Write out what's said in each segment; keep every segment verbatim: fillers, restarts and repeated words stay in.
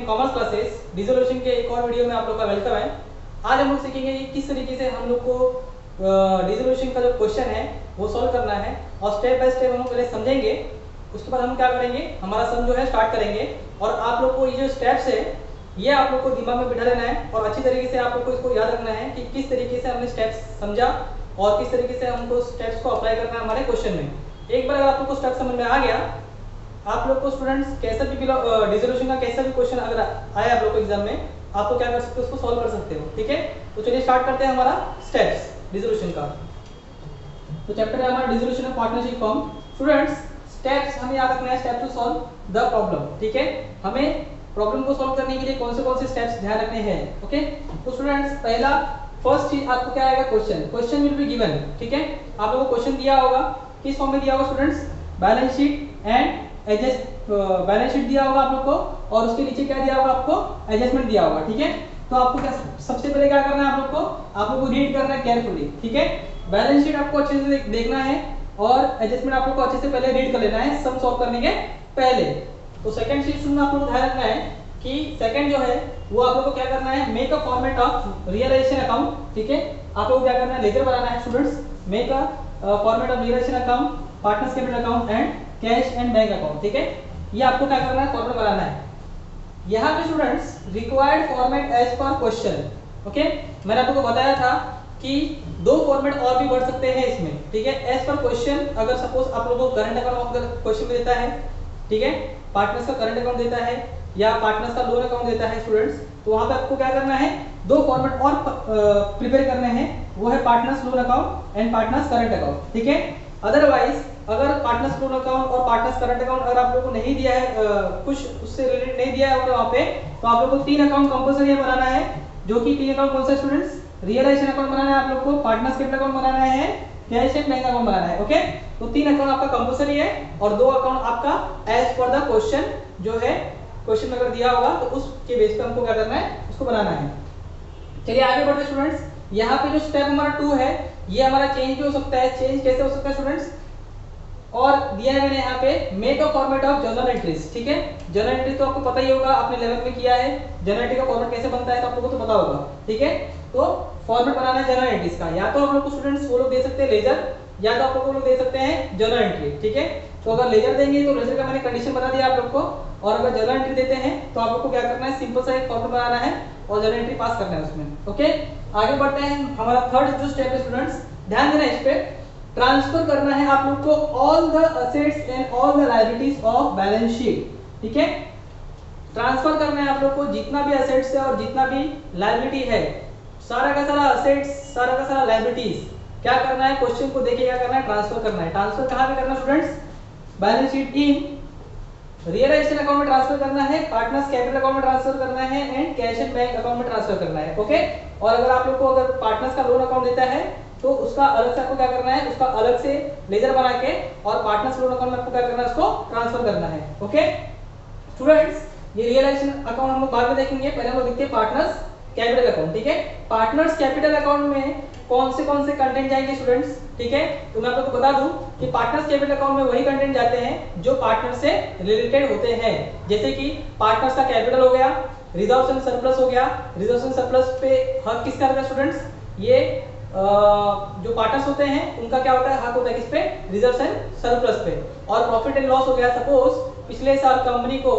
In commerce classes resolution के एक और वीडियो में आप लोग का वेलकम है। आज हम लोग सीखेंगे कि किस तरीके से हम लोग को रिजोल्यूशन का जो क्वेश्चन है वो सॉल्व करना है और स्टेप बाय स्टेप हम लोग पहले समझेंगे। उसके बाद हम क्या करेंगे, हमारा सम जो है स्टार्ट करेंगे और आप लोग को ये जो स्टेप्स है ये आप लोग को दिमाग में बिठा लेना है और अच्छी तरीके से आप लोग को इसको याद रखना है कि किस तरीके से हमने स्टेप्स समझा और किस तरीके से हमको स्टेप्स को अप्लाई करना है हमारे क्वेश्चन में। एक बार अगर आप लोग को स्टेप समझ में आ गया, आप लोग को स्टूडेंट्स कैसा भी रिजोल्यूशन का कैसा भी क्वेश्चन अगर आया आप लोग को एग्जाम में, आप तो क्या कर सकते हो, उसको सॉल्व कर सकते हो। ठीक है, तो चलिए स्टार्ट करते हैं हमारा स्टेप्स रिजोल्यूशन का। तो चैप्टर है हमारा resolution of partnership form. Students steps हमें याद रखना है, step to solve the problem. ठीक है, हमें प्रॉब्लम को सॉल्व करने के लिए कौन से कौन से स्टेप्स ध्यान रखने हैं। ओके, तो स्टूडेंट्स पहला फर्स्ट चीज आपको क्या आएगा, question. Question will be given. ठीक है, आप लोगों को क्वेश्चन दिया होगा, किस फॉर्म में दिया होगा students, balance sheet and adjust, balance sheet दिया होगा आप लोग को और उसके नीचे क्या दिया होगा आपको, एडजस्टमेंट दिया होगा। ठीक है, तो आपको क्या सबसे पहले क्या करना है, आप लोग को आप लोग को रीड करना है केयरफुली। ठीक है, बैलेंस शीट आपको अच्छे से देखना है और एडजस्टमेंट आप लोग को अच्छे से पहले रीड कर लेना है सम सॉल्व करने के पहले। तो सेकंड चीज में आप लोग को ध्यान रखना है कि सेकंड जो है वो आप लोग को क्या करना है, make a format of realisation account. ठीक है, आप लोग को क्या करना है, लेजर बनाना है students. Make a format of realisation account, partners capital account and cash and bank account. ठीक है, ये आपको क्या करना है, फॉर्मेट बनाना है। यहाँ पे students required format as per question. Okay, मैंने आप लोगों को बताया था कि दो फॉर्मेट और भी बढ़ सकते हैं इसमें। ठीक है, एज पर क्वेश्चन, अगर सपोज आप लोगों को करंट अकाउंट अगर क्वेश्चन में देता है, ठीक है, पार्टनर्स का करंट अकाउंट देता है या पार्टनर्स का लोन अकाउंट देता है स्टूडेंट्स, तो वहां पे आपको क्या करना है, दो फॉर्मेट और प्रिपेयर करने हैं, वो है partners loan account and partners current account. ठीक है, अदरवाइज अगर पार्टनर्स लोन अकाउंट और पार्टनर्स करंट अकाउंट अगर आप लोगों को नहीं दिया है, आ, कुछ उससे रिलेटेड नहीं दिया है और वहां पे, तो आप लोगों को तीन अकाउंट कंपलसरी बनाना है, जो कि तीन अकाउंट कौन सा स्टूडेंट्स, रियलाइजेशन अकाउंट बनाना है आप लोग को, पार्टनर्स कैपिटल अकाउंट बनाना है, कैश एंड बैंक अकाउंट बनाना है। ओके, तो तीन अकाउंट आपका कंपलसरी है और दो अकाउंट आपका एज पर द क्वेश्चन जो है, क्वेश्चन में अगर दिया होगा तो उसके बेस पे हमको क्या करना है, उसको बनाना है। चलिए आगे बढ़ते स्टूडेंट्स। यहाँ पे जो स्टेप हमारा टू है ये हमारा चेंज भी हो सकता है। चेंज कैसे हो सकता है स्टूडेंट्स, और दिया है मैंने यहाँ पे make a format of journal entries. ठीक है, जर्नल एंट्री तो आपको पता ही होगा, आपने इलेवेंथ में किया है, जर्नल एंट्री का फॉर्मेट कैसे बनता है तो आप लोगों को तो पता होगा। ठीक है, तो फॉर्मेट बनाना है जर्नल एंट्रीज का, या तो आप लोग को स्टूडेंट्स वो लोग दे सकते हैं लेजर, या तो आप लोग को लोग दे सकते हैं जर्नल एंट्री। ठीक है, तो अगर लेजर देंगे तो लेजर का मैंने कंडीशन बता दिया आप लोग को, और अगर जर्नल एंट्री देते हैं तो आप लोग को क्या करना है, सिंपल सा एक फॉर्मेट बनाना है और जर्नल एंट्री पास करना है उसमें। ओके, आगे बढ़ते हैं। हमारा थर्ड जो स्टेप है स्टूडेंट्स, ध्यान देना इस पे, ट्रांसफर करना है आप लोग को all the assets and all the liabilities of balance sheet. ठीक है, ट्रांसफर करना है आप लोग को जितना भी असेट्स है और जितना भी लायबिलिटी है, सारा का सारा असेट्स, सारा का सारा लायबिलिटीज क्या करना है, क्वेश्चन को देखे क्या करना है, ट्रांसफर करना है। ट्रांसफर कहां पे करना है students, balance sheet in realisation account में ट्रांसफर करना है, पार्टनर्स कैपिटल अकाउंट में ट्रांसफर करना है and cash and bank account में ट्रांसफर करना है। ओके, और अगर आप लोग को अगर पार्टनर्स का लोन अकाउंट देता है तो उसका अलग से आपको क्या करना है, उसका अलग से लेजर बना के और पार्टनर्स लोन अकाउंट में आपको क्या करना है, उसको ट्रांसफर करना है। ओके स्टूडेंट्स, ये रियलाइजेशन अकाउंट हम लोग बाद में देखेंगे, पहले हम लोग देखते हैं पार्टनर्स कैपिटल अकाउंट। ठीक है, पार्टनर्स कैपिटल अकाउंट में कौन से कौन से कंटेंट जाएंगे स्टूडेंट्स। ठीक है, तो मैं आप लोगों को बता दूं कि पार्टनर्स कैपिटल अकाउंट में वही कंटेंट जाते हैं जो पार्टनर से रिलेटेड होते हैं, जैसे कि पार्टनर्स का कैपिटल हो गया, रिजर्व्स एंड सरप्लस हो गया। रिजर्व्स एंड सरप्लस पे हक किसका रहता है स्टूडेंट्स, ये आ, जो पार्टनर्स होते हैं उनका क्या होता है, हक होता है किस पे, रिजर्व्स एंड सरप्लस पे। और प्रॉफिट एंड लॉस हो गया, सपोज पिछले साल कंपनी को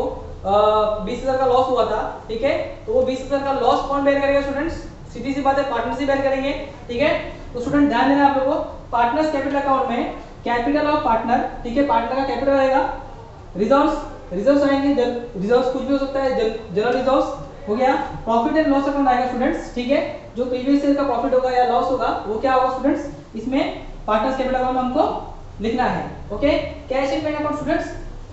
बीस हजार का लॉस हुआ था, ठीक है, तो वो बीस हजार का लॉस कौन बेयर करेगा स्टूडेंट्स, सीधी सी बात है पार्टनर्स ही बेयर करेंगे। ठीक है, तो स्टूडेंट ध्यान देना आप लोगों को, पार्टनर्स कैपिटल अकाउंट में कैपिटल ऑफ पार्टनर, ठीक है, पार्टनर का कैपिटल रहेगा, रिजर्व्स रिजर्व्स आएंगे, रिजर्व्स कुछ भी हो सकता है, जनरल रिजर्व्स हो गया, प्रॉफिट एंड लॉस अकाउंट आएगा स्टूडेंट्स। ठीक है, जो प्रीवियस ईयर का प्रॉफिट होगा या लॉस होगा वो क्या होगा स्टूडेंट्स, इसमें पार्टनर्स कैपिटल अकाउंट में हमको लिखना है। Okay, cash and bank account students,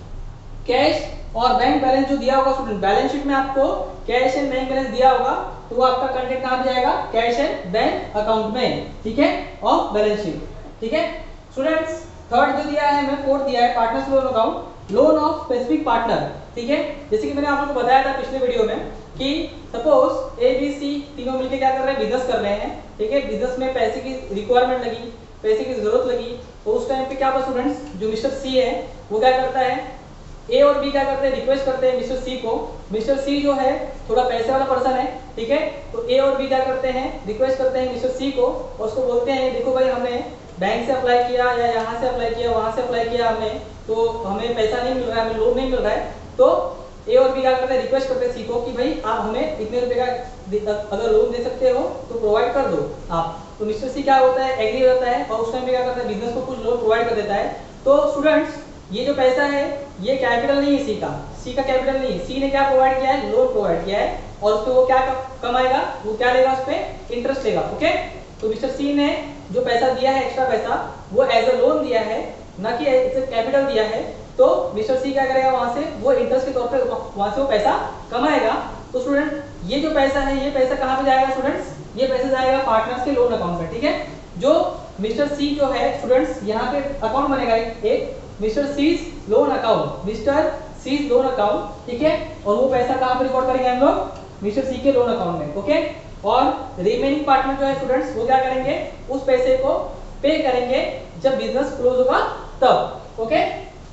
cash और बैंक बैलेंस जो दिया होगा स्टूडेंट, बैलेंस शीट में आपको कैश एंड बैंक बैलेंस दिया होगा तो वो आपका कंटेंट कहां पे जाएगा, कैश एंड बैंक अकाउंट में। ठीक है, ऑफ बैलेंस शीट। ठीक है स्टूडेंट्स, थर्ड जो दिया है हमें, फोर्थ दिया है partners loan account, loan of specific partner. ठीक है, जैसे कि मैंने आप लोगों को बताया था पिछले वीडियो में कि सपोज ए बी सी तीनों मिलकर क्या कर रहे हैं, बिजनेस कर रहे हैं। ठीक है, बिजनेस में पैसे की रिक्वायरमेंट लगी, पैसे की जरूरत लगी, तो उस टाइम पे क्या होगा स्टूडेंट्स, जो मिस्टर सी है वो क्या करता है, ए और बी क्या करते हैं, रिक्वेस्ट करते हैं मिस्टर सी को। मिस्टर सी जो है थोड़ा पैसे वाला पर्सन है, ठीक है, तो ए और बी क्या करते हैं, रिक्वेस्ट करते हैं मिस्टर सी को और उसको बोलते हैं देखो भाई हमने बैंक से अप्लाई किया या यहाँ से अप्लाई किया वहां से अप्लाई किया हमने, तो हमें पैसा नहीं मिल रहा है, हमें लोन नहीं मिल रहा है। तो ए और बी क्या करते हैं, रिक्वेस्ट करते हैं सी को कि भाई आप हमें इतने रुपए का अगर लोन दे सकते हो तो प्रोवाइड कर दो आप। तो मिस्टर सी क्या होता है, एग्री हो जाता है और उस टाइम पे क्या करता है, बिजनेस को कुछ लोन प्रोवाइड कर देता है। तो स्टूडेंट्स ये जो पैसा है ये कैपिटल नहीं है सी का, सी का कैपिटल नहीं है, सी ने क्या प्रोवाइड किया है, लोन प्रोवाइड किया है और उस पे वो क्या कमाएगा, वो क्या लेगा, उस पे इंटरेस्ट लेगा। ओके, तो मिस्टर सी ने जो पैसा दिया है, एक्स्ट्रा पैसा, वो एज अ लोन दिया है, ना कि एज अ कैपिटल दिया है। तो मिस्टर सी क्या करेगा, वहां से वो इंटरेस्ट के तौर पे वहां से वो पैसा कमाएगा। तो स्टूडेंट ये जो पैसा है ये पैसा कहां पे जाएगा स्टूडेंट्स, ये पैसा जाएगा पार्टनर्स के लोन अकाउंट में, ठीक है। जो मिस्टर सी जो है स्टूडेंट्स यहाँ पे अकाउंट बनेगा एक mister C's loan account, mister C's loan account, ठीक है, और वो पैसा कहां पे रिकॉर्ड करेंगे हम लोग, मिस्टर सी के लोन अकाउंट में। ओके, और रिमेनिंग पार्टनर जो है स्टूडेंट्स वो क्या करेंगे, उस पैसे को पे करेंगे जब बिजनेस क्लोज होगा तब। ओके,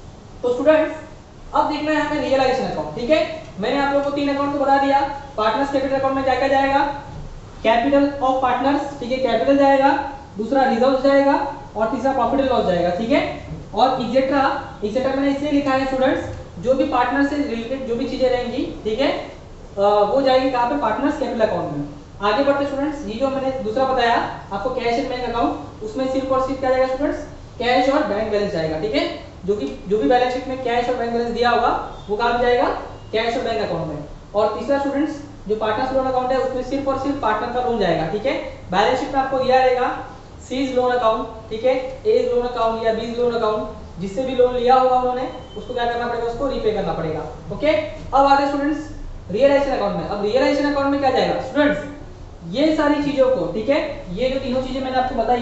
तो स्टूडेंट्स अब देखना है हमें रियलाइजेशन अकाउंट, ठीक है। मैंने आप लोगों को तीन अकाउंट तो बता दिया। पार्टनर्स कैपिटल अकाउंट में क्या क्या जाएगा, कैपिटल ऑफ पार्टनर्स, ठीक है, कैपिटल जाएगा, दूसरा रिजर्व जाएगा और तीसरा प्रॉफिट एंड लॉस जाएगा, ठीक है। और इक्सेट्रा, इक्सेट्रा मैंने इसलिए लिखा है स्टूडेंट्स, जो भी पार्टनर से रिलेटेड जो भी चीजें रहेंगी, ठीक है, वो जाएगी कहां पे, पार्टनर्स कैपिटल अकाउंट में। आगे बढ़ते स्टूडेंट्स, ये जो मैंने दूसरा बताया आपको कैश एंड बैंक अकाउंट, उसमें सिर्फ और सिर्फ क्या जाएगा स्टूडेंट्स, कैश और बैंक बैलेंस जाएगा, ठीक है। जो कि जो भी बैलेंस शीट में कैश और बैंक बैलेंस दिया होगा वो कहां पे जाएगा, कैश और बैंक अकाउंट में। और तीसरा स्टूडेंट्स जो पार्टनर्स लोन अकाउंट है उसमें सिर्फ और सिर्फ पार्टनर का लोन जाएगा, ठीक है। बैलेंस शीट में आपको दिया रहेगा सीज लोन अकाउंट, ठीक है, ए लोन अकाउंट या बी लोन अकाउंट, जिससे भी लोन लिया होगा उन्होंने उसको क्या करना पड़ेगा, उसको रीपे करना पड़ेगा। ओके, अब आते स्टूडेंट्स रियलाइजेशन अकाउंट में। अब रियलाइजेशन अकाउंट में क्या जाएगा स्टूडेंट्स, ये सारी चीजों को, ठीक है, ये जो तीनों चीजें मैंने आपको बताई,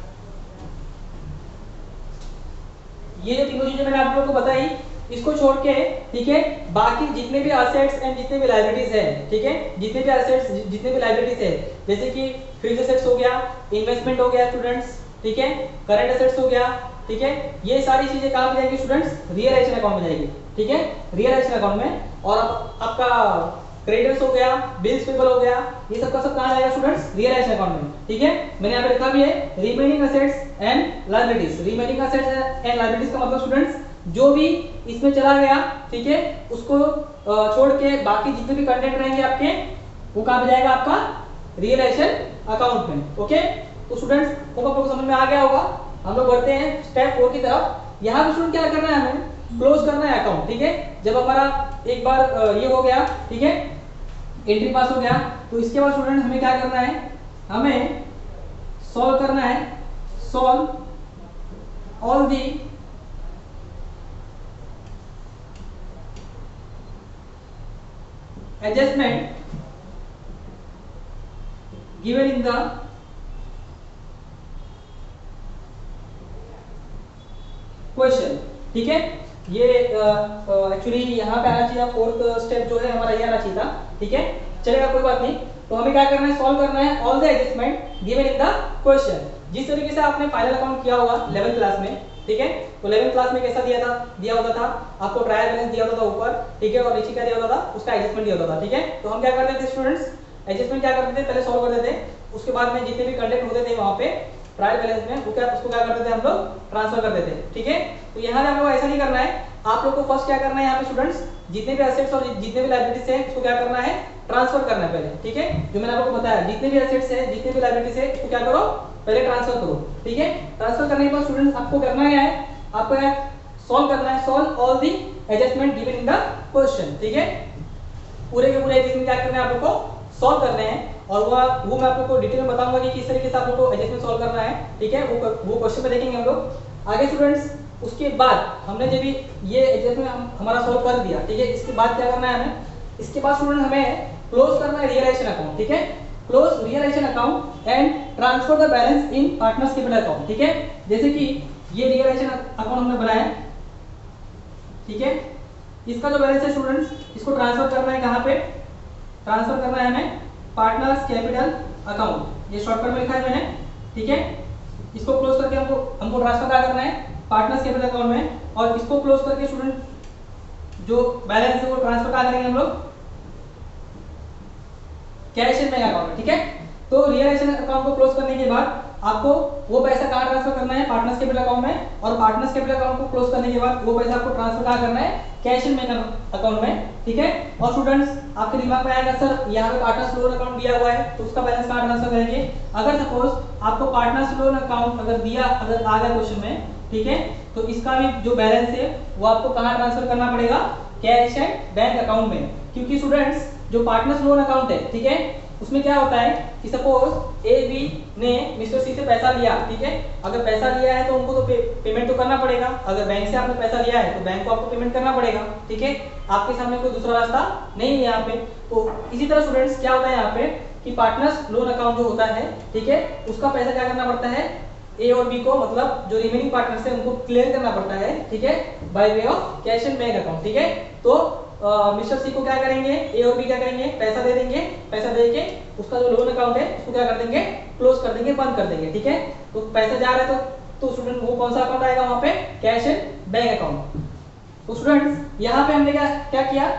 ये जो तीनों चीजें मैंने आप लोगों को बताई, इसको छोड़ के, ठीक है, बाकी जितने भी असेट्स एंड जितने भी लायबिलिटीज है, ठीक है, जितने भी असेट्स जितने भी लायबिलिटीज है, जैसे कि फिक्स्ड असेट्स हो गया, इन्वेस्टमेंट हो गया स्टूडेंट्स, ठीक है, करंट असेट्स हो गया, ठीक है, ये सारी चीजें कहां पे जाएंगी स्टूडेंट्स, रियलाइजेशन अकाउंट में जाएगी, ठीक है, रियलाइजेशन अकाउंट में। और आप, आपका क्रेडिटर्स हो गया, बिल्स पेबल हो गया, ये सब का सब कहां जाएगा स्टूडेंट्स, रियलाइजेशन अकाउंट में, ठीक है। मैंने यहां पे लिखा भी है remaining assets and liabilities. Remaining assets and liabilities का मतलब स्टूडेंट्स जो भी इसमें चला गया, ठीक है, उसको छोड़ के बाकी जितने भी कंटेंट रहेंगे आपके वो कहां पे जाएगा, आपका रियलाइजेशन अकाउंट में। ओके, तो स्टूडेंट्स होप आप लोगों को समझ में आ गया होगा। हम लोग बढ़ते हैं स्टेप फोर की तरफ। यहाँ पे स्टूडेंट क्या करना है, हमें क्लोज करना है अकाउंट, ठीक है। जब हमारा एक बार ये हो गया, ठीक है, एंट्री पास हो गया, तो इसके बाद स्टूडेंट हमें क्या करना है, हमें सॉल्व करना है, solve all the adjustment given in the question, ठीक है। ये एक्चुअली uh, uh, यहाँ पे आना चाहिए, फोर्थ स्टेप जो है हमारा ये आना चाहिए था, ठीक है, चलेगा कोई बात नहीं। तो हमें क्या करना है, सॉल्व करना है all the adjustment given in the question, जिस तरीके से आपने फाइनल अकाउंट किया होगा इलेवेंथ क्लास में, ठीक है। तो इलेवेंथ क्लास में कैसा दिया था, दिया होता था आपको ट्रायल बैलेंस दिया होता था ऊपर, ठीक है, और नीचे क्या दिया होता था, उसका एडजस्टमेंट दिया होता था, ठीक है। तो हम क्या करते थे स्टूडेंट्स, एडजस्टमेंट क्या करते थे, पहले सॉल्व करते थे, उसके बाद में जितने भी कंटेंट होते थे वहां पे ट्रायल बैलेंस में, वो क्या उसको क्या करते थे, हम लोग ट्रांसफर करते थे, ठीक है। तो यहाँ पे हम लोग ऐसा नहीं करना है, आप लोग को फर्स्ट क्या करना है, यहाँ पे स्टूडेंट्स जितने भी एसेट्स और जितने भी लायबिलिटीज है उसको क्या करना है, ट्रांसफर करना है पहले, ठीक है। जो मैंने आपको बताया, जितने भी एसेट्स है जितने भी लायबिलिटीज है उसको क्या करो, पहले ट्रांसफर करो, ठीक है। ट्रांसफर करने के बाद स्टूडेंट्स आपको करना क्या है, आपको सॉल्व करना है, solve all the adjustment given in the question, ठीक है। पूरे के पूरे एडजस्टमेंट क्या करना है, आप लोग को सॉल्व करने हैं, और वो वो मैं आप लोग को डिटेल में बताऊंगा कि किस तरीके से आप लोग को एडजस्टमेंट सॉल्व करना है, ठीक है। वो वो क्वेश्चन में देखेंगे हम लोग आगे स्टूडेंट्स। उसके बाद हमने जब भी ये एडजस्टमेंट हम, हमारा सॉल्व कर दिया, ठीक है, इसके बाद क्या करना है हमें, इसके बाद स्टूडेंट हमें क्लोज करना है रियलाइजेशन अकाउंट, ठीक है। Close realisation account and transfer the balance in partners capital account, ठीक है। जैसे कि ये रियलाइजेशन अकाउंट हमने बनाया, ठीक है, इसका जो बैलेंस है स्टूडेंट्स इसको ट्रांसफर करना है, कहां पे ट्रांसफर करना है हमें, पार्टनर्स कैपिटल अकाउंट, ये शॉर्टकट में लिखा है मैंने, ठीक है। इसको क्लोज करके हमको हमको ट्रांसफर क्या करना है, पार्टनर्स कैपिटल अकाउंट में, और इसको क्लोज करके स्टूडेंट जो बैलेंस है वो ट्रांसफर कहाँ करेंगे हम लोग, कैश एंड बैंक अकाउंट में, ठीक है। तो रियलाइजेशन अकाउंट को क्लोज करने के बाद आपको वो पैसा कहाँ ट्रांसफर करना है, पार्टनर्स कैपिटल अकाउंट में, और पार्टनर्स कैपिटल अकाउंट को क्लोज करने के बाद वो पैसा आपको ट्रांसफर कहाँ करना है, कैश एंड बैंक अकाउंट में, ठीक है। और स्टूडेंट्स आपके दिमाग में आएगा सर यहाँ पे पार्टनर्स लोन अकाउंट दिया हुआ है तो उसका बैलेंस कहाँ ट्रांसफर करेंगे। अगर सपोज आपको पार्टनर्स लोन अकाउंट अगर दिया अगर आ गया क्वेश्चन में, ठीक है, तो इसका भी जो बैलेंस है वो आपको कहाँ ट्रांसफर करना पड़ेगा, कैश एंड बैंक अकाउंट में। क्योंकि स्टूडेंट्स जो पार्टनर्स लोन अकाउंट है, ठीक है, उसमें क्या होता है कि सपोज ए बी ने मिस्टर सी से पैसा लिया, ठीक है, अगर पैसा लिया है तो उनको तो पे, पेमेंट तो करना पड़ेगा। अगर बैंक से आपने पैसा लिया है तो बैंक को आपको पेमेंट करना पड़ेगा, ठीक है, आपके सामने कोई दूसरा रास्ता नहीं है यहाँ पे। तो इसी तरह स्टूडेंट्स क्या होता है यहाँ पे कि पार्टनर्स लोन अकाउंट जो होता है, ठीक है, उसका पैसा क्या करना पड़ता है, ए और बी को मतलब जो रिमेनिंग पार्टनर्स है उनको क्लियर करना पड़ता है, ठीक है, by way of cash and bank account, ठीक है। तो मिस्टर सी को क्या करेंगे, ए और बी क्या करेंगे, पैसा दे देंगे, पैसा दे के उसका जो लोन अकाउंट है उसको क्या कर देंगे, क्लोज कर देंगे, बंद कर देंगे, ठीक है। तो पैसा जा रहा है तो तो स्टूडेंट वो कौन सा अकाउंट आएगा वहां पे, कैश एंड बैंक अकाउंट। तो स्टूडेंट्स यहाँ पे हमने क्या क्या किया,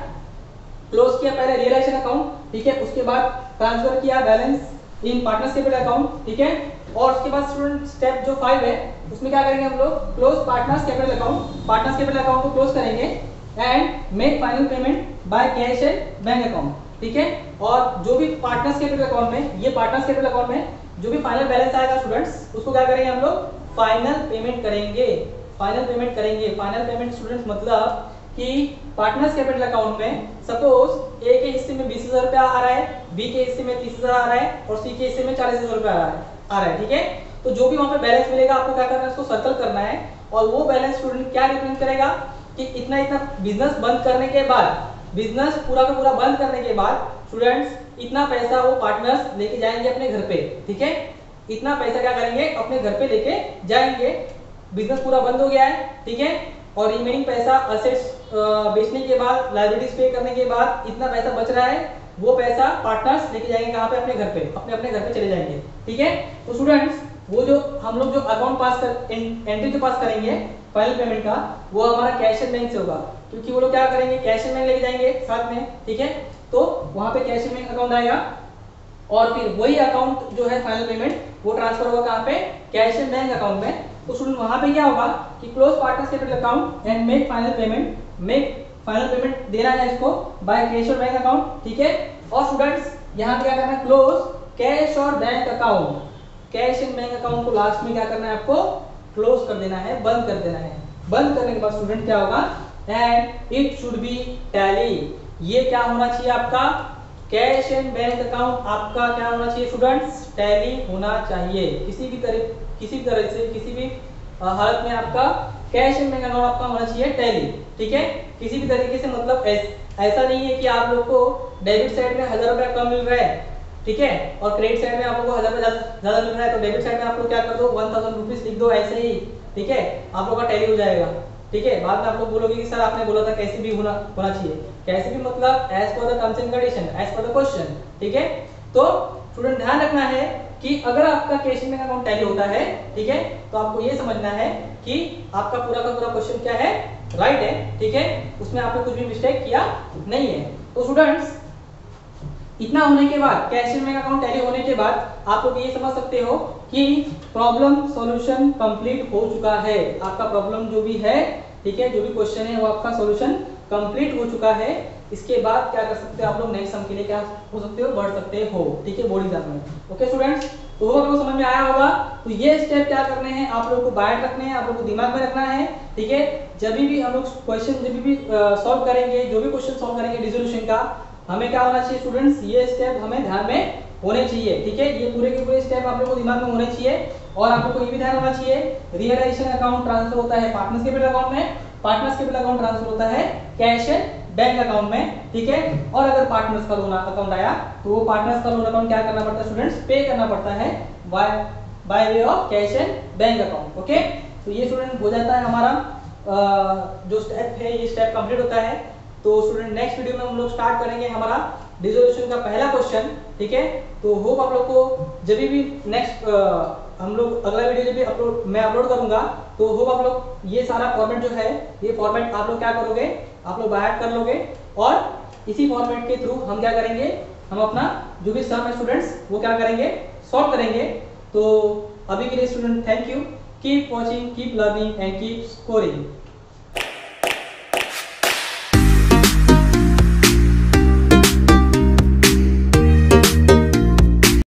क्लोज किया पहले रियलाइजेशन अकाउंट, ठीक है, उसके बाद ट्रांसफर किया balance in partners capital account, ठीक है, और उसके बाद स्टूडेंट स्टेप जो फाइव है उसमें क्या करेंगे हम लोग, close partners capital account, partners capital account को क्लोज करेंगे and make final payment by cash and bank account, ठीक है। और जो भी पार्टनर्स कैपिटल अकाउंट में, ये पार्टनर्स कैपिटल अकाउंट में जो भी फाइनल बैलेंस आएगा स्टूडेंट्स उसको क्या करेंगे हम लोग, फाइनल पेमेंट करेंगे, फाइनल पेमेंट करेंगे। फाइनल पेमेंट स्टूडेंट्स मतलब कि पार्टनर्स कैपिटल अकाउंट में सपोज ए के हिस्से में बीस हजार रुपया आ रहा है, बी के हिस्से में तीस हजार आ रहा है और सी के हिस्से में चालीस हजार रुपया आ रहा है आ रहा है ठीक है। तो जो भी वहां पे बैलेंस मिलेगा आपको क्या करना है, उसको सर्कल करना है, और वो बैलेंस स्टूडेंट क्या रिप्रेजेंट करेगा कि इतना इतना बिजनेस बंद करने के बाद, बिजनेस पूरा का पूरा बंद करने के बाद स्टूडेंट्स इतना पैसा वो पार्टनर्स लेके जाएंगे अपने घर पे, ठीक है, इतना पैसा क्या करेंगे अपने घर पे लेके जाएंगे। बिजनेस पूरा बंद हो गया है, ठीक है, और रिमेनिंग पैसा असेट्स बेचने के बाद, लायबिलिटीज पे करने के बाद इतना पैसा बच रहा है, वो पैसा पार्टनर्स लेके जाएंगे कहाँ पे, अपने घर पे, अपने अपने घर पे चले जाएंगे, ठीक है। तो स्टूडेंट्स वो जो हम लोग जो अकाउंट पास कर एंट्री जो पास करेंगे फाइनल पेमेंट का, वो हमारा कैश एंड बैंक से होगा, क्योंकि वो लोग क्या करेंगे कैश एंड बैंक लेके जाएंगे साथ में, ठीक है। तो वहां पे कैश एंड बैंक अकाउंट आएगा और फिर वही अकाउंट जो है फाइनल पेमेंट वो ट्रांसफर होगा कहाँ पे, कैश एंड बैंक अकाउंट में। तो स्टूडेंट वहां पे क्या होगा कि close partners capital account and make final payment, make final payment देना है इसको बाय कैश और बैंक अकाउंट, ठीक है। और स्टूडेंट्स यहाँ पे क्या करना है, क्लोज कैश और bank account, cash and bank account को लास्ट में क्या करना है, आपको क्लोज कर देना है, बंद कर देना है। बंद करने के बाद स्टूडेंट क्या होगा, and it should be tally, ये क्या होना चाहिए आपका, कैश एंड बैंक अकाउंट आपका क्या होना चाहिए स्टूडेंट्स, टैली होना चाहिए। किसी भी तरह किसी तरह से किसी भी हालत में आपका कैश एंड बैंक अकाउंट आपका होना चाहिए टैली, ठीक है। किसी भी तरीके से मतलब ऐसा नहीं है कि आप लोग को डेबिट साइड में हजार रुपया कम मिल रहा है, ठीक है, और क्रेडिट साइड में आप लोग को हजार रुपया ज्यादा मिल रहा है, तो डेबिट साइड में आप लोग क्या कर दो, वन थाउजेंड रुपीज लिख दो ऐसे ही, ठीक है, आप लोग का टैली हो जाएगा, ठीक है। बाद में आप लोग बोलोगे कि सर आपने बोला था कैसे भी होना होना चाहिए, कैसे भी मतलब as per the terms and condition, as per the question, ठीक है। तो स्टूडेंट ध्यान रखना है कि अगर आपका cash and bank account tally होता है, ठीक है, तो आपको ये समझना है कि आपका पूरा का पूरा क्वेश्चन क्या है, राइट है, ठीक है, उसमें आपने कुछ भी मिस्टेक किया नहीं है। तो स्टूडेंट्स इतना होने के बाद, cash and bank account tally होने के बाद आप लोग ये समझ सकते हो कि प्रॉब्लम सॉल्यूशन कंप्लीट हो चुका है। आपका प्रॉब्लम जो भी है, ठीक है, जो भी क्वेश्चन है वो आपका सॉल्यूशन कंप्लीट हो चुका है। इसके बाद क्या कर सकते हो आप लोग, नेक्स्ट सम के लिए क्या हो सकते हो, बढ़ सकते हो, ठीक है, बोर्ड एग्जाम में। ओके स्टूडेंट्स, तो वो आप लोग समझ में आया होगा। तो ये स्टेप क्या करने हैं, आप लोगों को बाहर रखने हैं, आप लोगों को दिमाग में रखना है, ठीक है। जब भी हम लोग क्वेश्चन जब भी सॉल्व करेंगे, जो भी क्वेश्चन सॉल्व करेंगे डिसोल्यूशन का, हमें क्या होना चाहिए स्टूडेंट्स, ये स्टेप हमें ध्यान में होने चाहिए, ठीक है। ये पूरे के पूरे स्टेप आप लोगों को दिमाग में होने चाहिए। और आप लोगों को ये भी ध्यान होना चाहिए, रियलाइजेशन अकाउंट ट्रांसफर होता है पार्टनर्स कैपिटल अकाउंट में, पार्टनर्स कैपिटल अकाउंट ट्रांसफर होता है कैश एंड बैंक अकाउंट में, ठीक है। और अगर पार्टनर्स का लोन अकाउंट आया तो वो पार्टनर्स का लोन अकाउंट क्या करना पड़ता है स्टूडेंट्स, पे करना पड़ता है by by way of cash and bank account. Okay, तो ये स्टूडेंट हो जाता है हमारा आ, जो स्टेप है, ये स्टेप कंप्लीट होता है। तो स्टूडेंट नेक्स्ट वीडियो में हम लोग स्टार्ट करेंगे हमारा डिसोल्यूशन का पहला क्वेश्चन, ठीक है। तो होप आप लोग को जब भी नेक्स्ट हम लोग अगला वीडियो जब भी अपलोड मैं अपलोड करूंगा, तो होप आप लोग ये सारा फॉर्मेट जो है, ये फॉर्मेट आप लोग क्या करोगे, आप लोग बाय कर लोगे और इसी फॉर्मेट के थ्रू हम क्या करेंगे, हम अपना जो भी सम है स्टूडेंट्स वो क्या करेंगे, सॉल्व करेंगे। तो अभी के लिए student thank you, keep watching, keep learning and keep scoring.